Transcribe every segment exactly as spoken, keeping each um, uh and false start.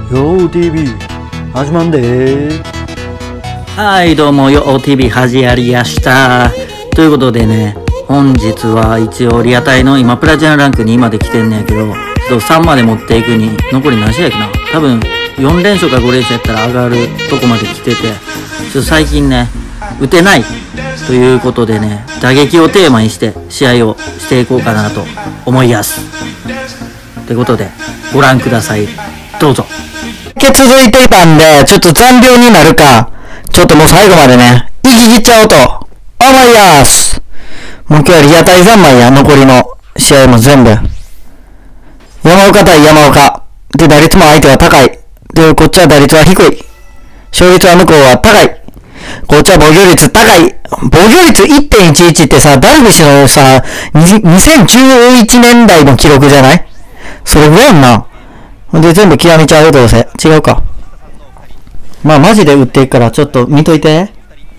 よー ティービー 始まんでー。 はいどうもよ ティービー 始まりやしたということでね、本日は一応リアタイの今プラチナランクにまで来てんねんけど、ちょっとさんまで持っていくに残り何試合やっけな、多分よん連勝かご連勝やったら上がるとこまで来てて、ちょっと最近ね打てないということでね、打撃をテーマにして試合をしていこうかなと思いやすということでご覧ください、どうぞ。続いていたんで、ちょっと残量になるか、ちょっともう最後までね、行き切っちゃおうと思いやす。もう今日はリアタイ三昧や、残りの試合も全部。山岡対山岡。で、打率も相手は高い。で、こっちは打率は低い。勝率は向こうは高い。こっちは防御率高い。防御率 いってんいちいち ってさ、ダルビッシュのさ、にせんじゅういちねんだいの記録じゃない？それぐらいやんな。で、全部極めちゃうよ、どうせ。違うか。まあ、マジで打っていくから、ちょっと見といて。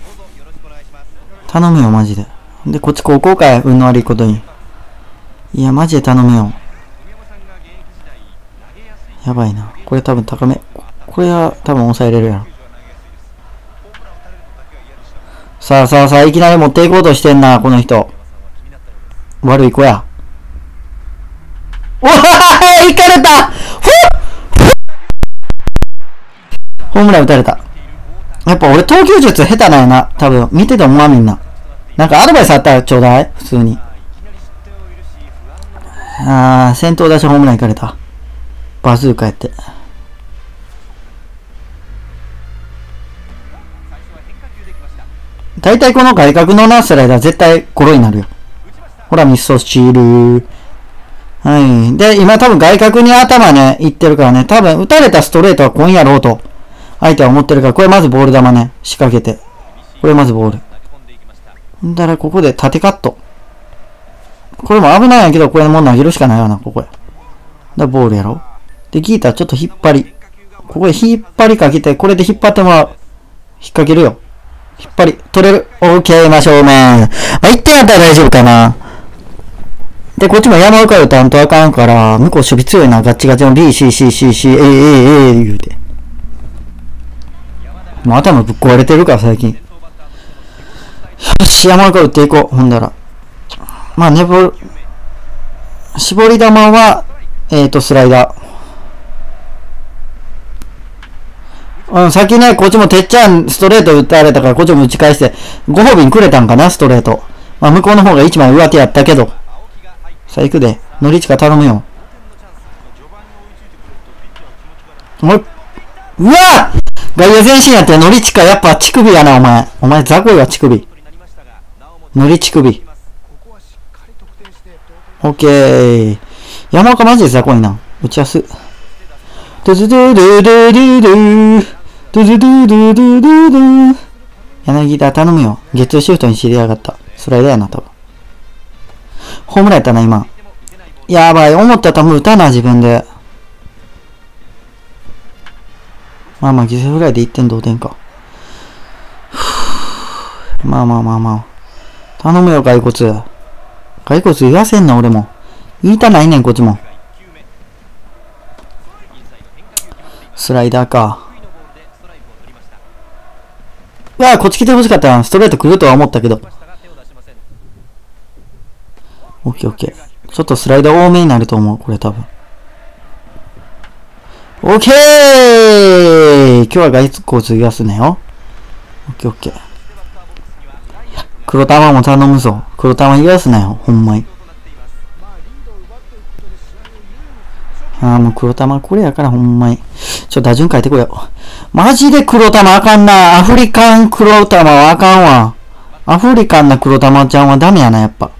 頼むよ、マジで。で、こっち高校かい、運の悪いことに。いや、マジで頼むよ。やばいな。これ多分高め。これは多分抑えれるやろ。さあさあさあ、いきなり持っていこうとしてんな、この人。悪い子や。おははは、いかれた！ホームラン打たれた。やっぱ俺投球術下手なんやな。多分見てて思わんみんな。なんかアドバイスあったらちょうだい。普通に。あー、先頭打者ホームランいかれた。バズーカやって。大体この外角のなスライダー絶対ゴロになるよ。ほら、ミッソスチール。はい。で、今多分外角に頭ね、いってるからね、多分打たれたストレートは今やろうと、相手は思ってるから、これまずボール球ね、仕掛けて。これまずボール。だからここで縦カット。これも危ないんやけど、これもう投げるしかないわな、ここや。だボールやろ。で、ギーターちょっと引っ張り。ここで引っ張りかけて、これで引っ張ってもらう。引っ掛けるよ。引っ張り、取れる。オーケー、真正面。まあ、いってんやったら大丈夫かな。で、こっちも山岡打たんとあかんから、向こう守備強いな、ガッチガチの B、C、C、C、C、A、A、A 言うて。もう頭ぶっ壊れてるから、最近。よし、山岡打っていこう、ほんだら。まあ、ねぼ、絞り球は、えーと、スライダー。うん、先ね、こっちもてっちゃんストレート打たれたから、こっちも打ち返して、ご褒美にくれたんかな、ストレート。まあ、向こうの方がいちまい上手やったけど。さあ行くで。ノリチカ頼むよ。もう、うわっ外野前進やってノリチカやっぱ乳首やな、お前。お前ザコイは乳首。ノリ乳首。オッケー。山岡マジでザコイな。打ちやす。ドゥドゥドゥドゥドゥドゥドゥドゥドゥドゥドゥドゥドゥ柳田頼むよ。ゲッツーシフトに知りやがった。スライダーやな、多分。ホームランやったな、今。やばい、思った球打たな、自分で。まあまあ、犠牲フライでいってん同点か。まあまあまあまあ。頼むよ、骸骨。骸骨言わせんな、俺も。言いたないねん、こっちも。スライダーか。うわあ、こっち来てほしかったな。ストレート来るとは思ったけど。オッケーオッケー。ちょっとスライダー多めになると思う、これ多分。オッケー！今日は外骨言わすなよ。オッケーオッケー。黒玉も頼むぞ。黒玉言わすなよ、ほんまに。ああ、もう黒玉これやからほんまに。ちょ、打順変えてこよう。マジで黒玉あかんな。アフリカン黒玉はあかんわ。アフリカンな黒玉ちゃんはダメやな、やっぱ。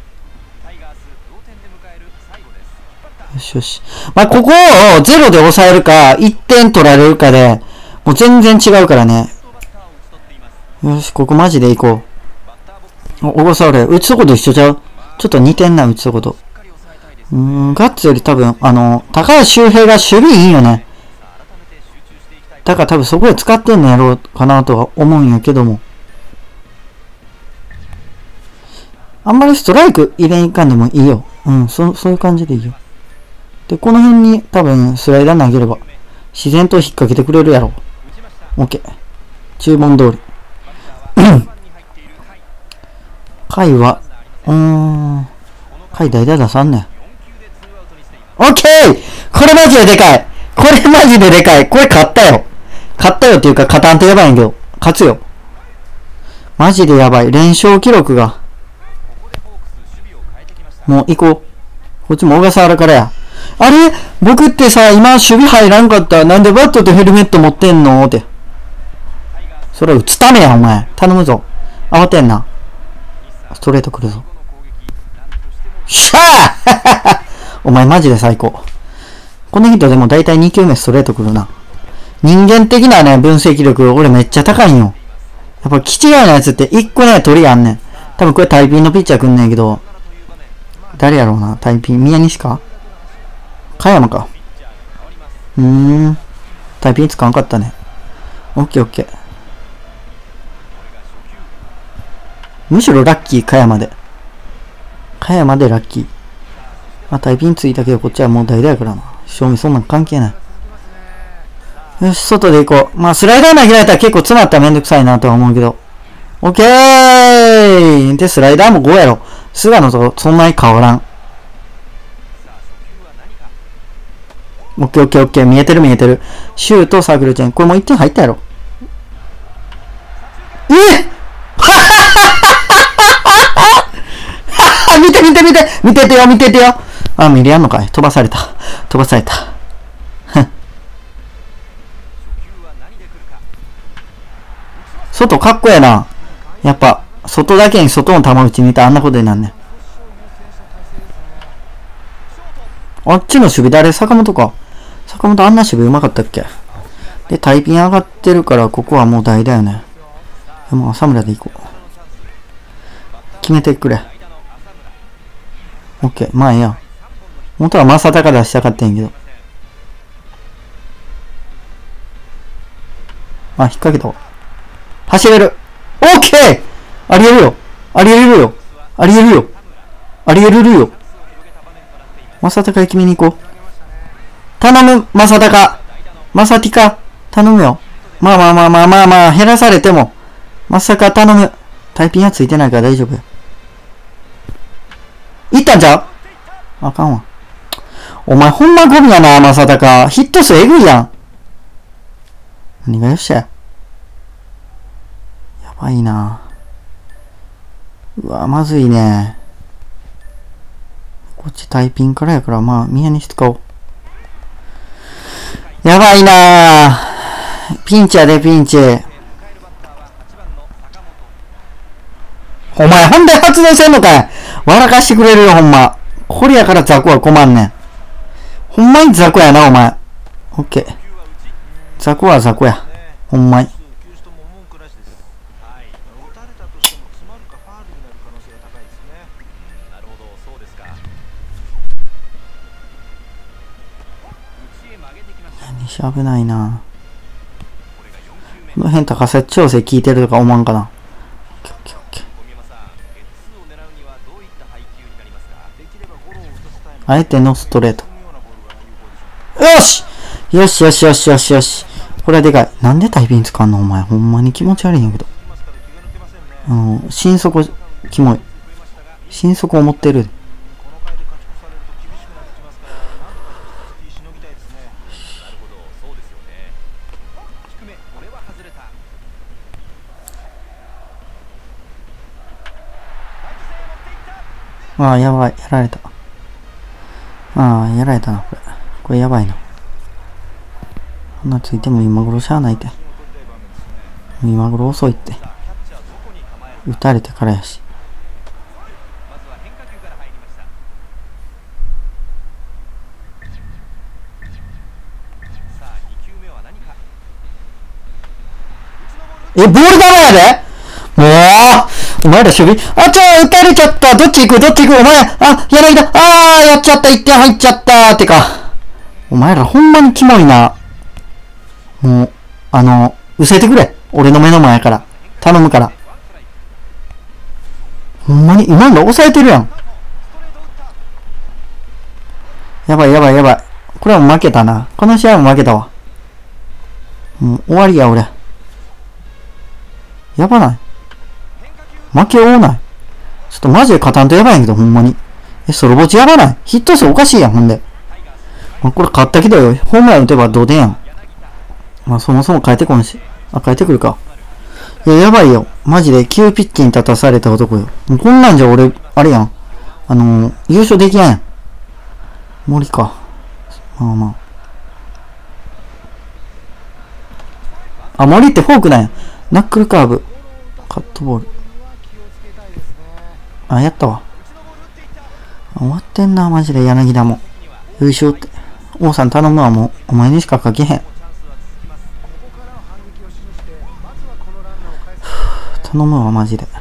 よしよし。まあ、ここをゼロで抑えるか、いってん取られるかで、もう全然違うからね。よし、ここマジでいこう。お、小笠原、打つとこと一緒ちゃう？ちょっと似てんな、打つとこと。うーん、ガッツより多分、あの、高橋周平が守備いいよね。だから多分そこで使ってんのやろうかなとは思うんやけども。あんまりストライク入れんかんでもいいよ。うん、そ、そういう感じでいいよ。で、この辺に多分スライダー投げれば自然と引っ掛けてくれるやろ。オッケー。注文通り。回は、うーん。回代打出さんねん。オッケーこれマジででかいこれマジででかいこれ勝ったよ勝ったよっていうか勝たんとやばいんけど。勝つよ。マジでやばい。連勝記録が。もう行こう。こっちも小笠原からや。あれ僕ってさ、今守備入らんかった。なんでバットとヘルメット持ってんのって。それ打つためや、お前。頼むぞ。慌てんな。ストレート来るぞ。しゃーお前マジで最高。この人でもだいたいに球目ストレート来るな。人間的なね、分析力、俺めっちゃ高いんよ。やっぱ、気違いなやつって一個ね、鳥あんねん。多分これタイピンのピッチャー来んねんけど、誰やろうな、タイピン、宮西か加山か。うーん。タイピン使わんかったね。オッケーオッケー。むしろラッキー、加山で。加山でラッキー。まあ、タイピンついたけど、こっちはもう代打やからな。正味そんなん関係ない。よし、外で行こう。まあ、スライダー投げられたら結構詰まったらめんどくさいなとは思うけど。オッケーで、スライダーもごやろ。菅野とそんなに変わらん。オッケーオッケーオッケー。見えてる見えてる。シュート、サークルチェーン。これもういってん入ったやろ。えっ見て見て見て見ててよ見ててよ。あ、見れやんのかい。飛ばされた。飛ばされた。外かっこええな。やっぱ、外だけに外の球打ちにいたらあんなことになんねん。あっちの守備誰？坂本か。坂本あんな守備うまかったっけ？で、タイピン上がってるから、ここはもう代だよね。でも、浅村で行こう。決めてくれ。オッケー。まあええや。本当は正隆出したかったんやけど。あ、引っ掛けたわ。走れる。オッケーありえるよ。ありえるよ。ありえるよ。ありえるよ。正隆決めに行こう。頼む、正隆。正隆。頼むよ。まあまあまあまあまあまあ、減らされても。正隆頼む。タイピンはついてないから大丈夫よ。いったんちゃう？あかんわ。お前ほんまゴミやな、正隆。ヒット数えぐいやん。何がよっしゃや。やばいな。うわ、まずいね。こっちタイピンからやから、まあ、宮西使おう。やばいな。ピンチやで、ピンチ。お前、ほんで発動せんのかい。笑かしてくれるよ、ほんま。これやからザコは困んねん。ほんまにザコやな、お前。オッケー。ザコはザコや。ほんまに。西危ないな。この辺高さ調整効いてるとか思わんかな。あえてのストレート。よしよしよしよしよしよし。これはでかい。なんでタイピン使うのお前。ほんまに気持ち悪いんやけど。あの、心底、キモい。心底思ってる。ああ、やばい。やられた。ああ、やられたな、これ。これやばいな。こんなついても今頃しゃあないって。今頃遅いって。打たれてからやし。え、ボール球やでもうお前ら守備あ、ちょ、打たれちゃったどっち行くどっち行くお前あ、柳だあー、やっちゃったいってん入っちゃったってか。お前らほんまにキモいな。もう、あの、うせてくれ。俺の目の前から。頼むから。ほんまに、今の抑えてるやん。やばいやばいやばい。これはもう負けたな。この試合も負けたわ。 もう終わりや、俺。やばない？負け多ない？ちょっとマジで勝たんとやばいんやけど、ほんまに。え、ソロボチやばない？ヒット数おかしいやん、ほんで。まあ、これ勝ったけどよ。ホームラン打てば同点やん。まあ、そもそも変えてこんし。あ、変えてくるか。いや、やばいよ。マジで急ピッチに立たされた男よ。もうこんなんじゃ俺、あれやん。あのー、優勝できやんやん。森か。まあまあ。あ、森ってフォークなんや。ナックルカーブ。カットボール。あ、やったわ。終わってんな、マジで柳田も。優勝って。王さん頼むわ、もう。お前にしか書けへん。頼むわ、マジで。よ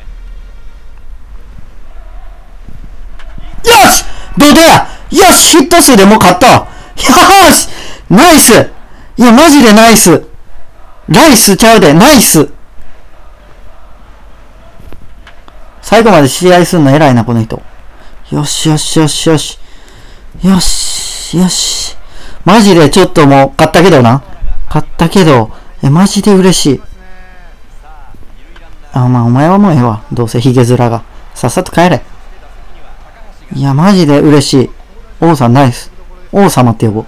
し同点やよしヒット数でもう勝ったわよしナイスいや、マジでナイスライスちゃうで、ナイス最後まで試合すんの偉いな、この人。よしよしよしよし。よしよし。マジでちょっともう、勝ったけどな。勝ったけど、え、マジで嬉しい。あ、まあお前はもうええわ。どうせヒゲ面が。さっさと帰れ。いや、マジで嬉しい。王さんナイス。王様って呼ぼう。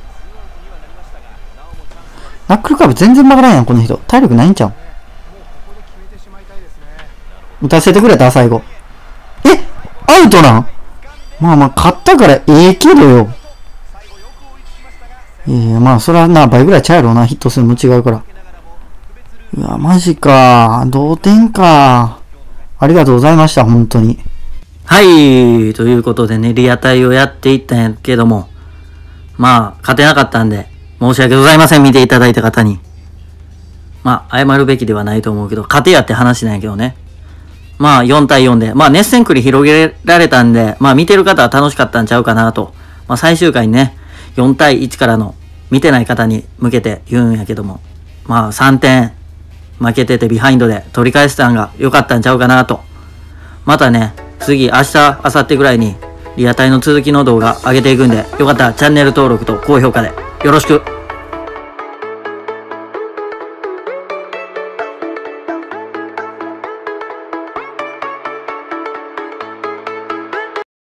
ナックルカーブ全然曲がらんやん、この人。体力ないんちゃう？打たせてくれた最後。え、アウトなん？まあまあ、勝ったからええけどよ。いやいや、まあ、それはな、倍ぐらいちゃうやろうな。ヒット数も違うから。うわ、マジか。同点か。ありがとうございました、本当に。 はい。ということでね、リアタイをやっていったんやけども、まあ、勝てなかったんで、申し訳ございません。見ていただいた方に。まあ、謝るべきではないと思うけど、勝てやって話なんやけどね。まあ、よんたいよんで、まあ、熱戦繰り広げられたんで、まあ、見てる方は楽しかったんちゃうかなと。まあ、最終回にね、よんたいいちからの、見てない方に向けて言うんやけども、まあ、さんてん負けててビハインドで取り返したんが良かったんちゃうかなと。またね、次、明日、明後日ぐらいに、リアタイの続きの動画上げていくんで、よかったらチャンネル登録と高評価でよろしく。